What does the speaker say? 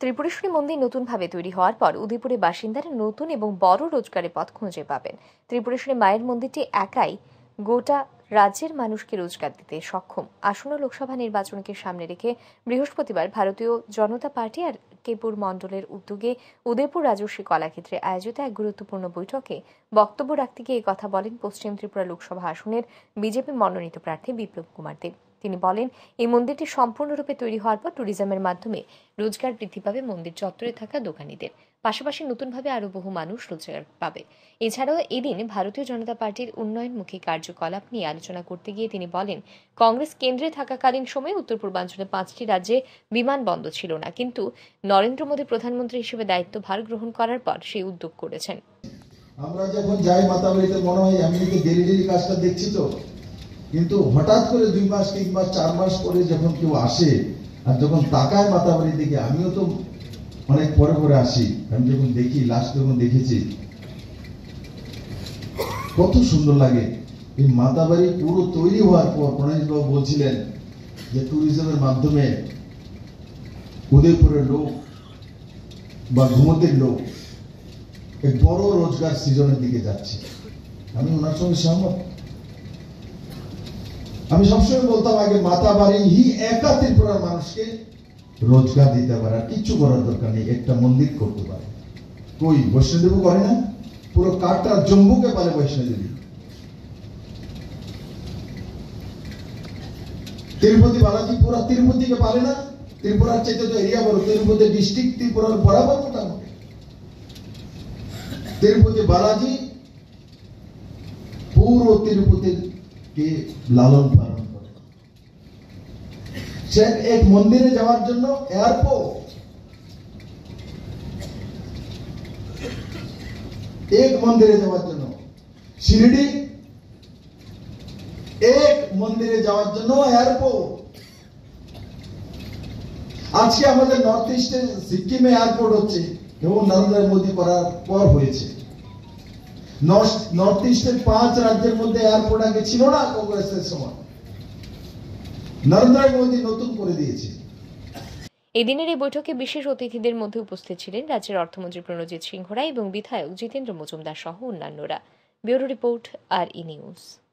ত্রিপুরেশ্বরী মন্দির নতুনভাবে তৈরি হওয়ার পর উদয়পুরে বাসিন্দারা নতুন এবং বড় রোজগারের পথ খুঁজে পাবেন। ত্রিপুরেশ্বরী মায়ের মন্দিরটি একাই গোটা রাজ্যের মানুষকে রোজগার দিতে সক্ষম। আসন্ন লোকসভা নির্বাচনকে সামনে রেখে বৃহস্পতিবার ভারতীয় জনতা পার্টি আর কেপুর মণ্ডলের উদ্যোগে উদয়পুর রাজর্ষি কলাক্ষেত্রে আয়োজিত এক গুরুত্বপূর্ণ বৈঠকে বক্তব্য রাখতে গিয়ে কথা বলেন পশ্চিম ত্রিপুরা লোকসভা আসনের বিজেপি মনোনীত প্রার্থী বিপ্লব কুমার দেব। তিনি বলেন, এই মন্দিরটি সম্পূর্ণরূপে তৈরি হওয়ার পর ট্যুরিজমের মাধ্যমে রোজগার বৃদ্ধি পাবে মন্দির চত্বরে থাকা দোকানীদের, পাশাপাশি নতুনভাবে আরও বহু মানুষ রোজগার পাবে। এছাড়াও এদিন ভারতীয় জনতা পার্টির উন্নয়নমুখী কার্যকলাপ নিয়ে আলোচনা করতে গিয়ে তিনি বলেন, কংগ্রেস কেন্দ্রে থাকাকালীন সময়ে উত্তর পূর্বাঞ্চলে 5টি রাজ্যে বিমানবন্দর ছিল না, কিন্তু নরেন্দ্র মোদী প্রধানমন্ত্রী হিসেবে দায়িত্বভার গ্রহণ করার পর সেই উদ্যোগ করেছেন। আমরা যখন যাই মাতাবাড়িতে মনে হয় আমি কি দেরি কাজটা দেখছি, তো কিন্তু হঠাৎ করে 2 মাস 3 মাস 4 মাস পরে যখন কেউ আসে আর যখন তাকায় মাতাবাড়ির দিকে, আমিও তো অনেক পরে আসি, আমি যখন দেখি, লাস্ট যখন দেখেছি কত সুন্দর লাগে। এই মাতাবাড়ি পুরো তৈরি হওয়ার পর প্রণয়বাবু বলছিলেন যে ট্যুরিজমের মাধ্যমে উদয়পুরের লোক বা ঘুমতের লোক এক বড় রোজগার সৃজনের দিকে যাচ্ছে। আমি ওনার সঙ্গে সহমত। আমি সবসময় বলতাম আগে মাতাবাড়ি একা ত্রিপুরার মানুষকে রোজগার দিতে পারে, আর কিচ্ছু করার দরকার নেই, একটা মন্দির করতে পারে। কই বৈষ্ণোদেবী করে না? পুরো কাটরা জম্মুকে পারে বৈষ্ণোদেবী। তিরুপতি বালাজি পুরো তিরুপতিকে পারে না? ত্রিপুরার চাইতে তো এরিয়া বড়, তিরুপতি ডিস্ট্রিক্ট ত্রিপুরার বরাবর মোটামুটি। তিরুপতি বালাজি পুরো তিরুপতিকে লালন পালন করে। সে এক মন্দিরে যাওয়ার জন্য এয়ারপোর্ট, এক মন্দিরে যাওয়ার জন্য শিরডি, এক মন্দিরে যাওয়ার জন্য এয়ারপোর্ট। আজকে আমাদের নর্থ ইস্টে সিকিমে এয়ারপোর্ট হচ্ছে এবং নরেন্দ্র মোদী করার পর হয়েছে। নর্থ ইস্টের 5 রাজ্যের মধ্যে এয়ারপোর্ট আগে ছিল না কংগ্রেসের সময়, নরেন্দ্র মোদী নতুন করে দিয়েছে। এদিনের এই বৈঠকে বিশেষ অতিথিদের মধ্যে উপস্থিত ছিলেন রাজ্যের অর্থমন্ত্রী প্রণজিৎ সিংহ রায় এবং বিধায়ক জিতেন্দ্র মজুমদার সহ অন্যান্যরা। Bureau report, RE news.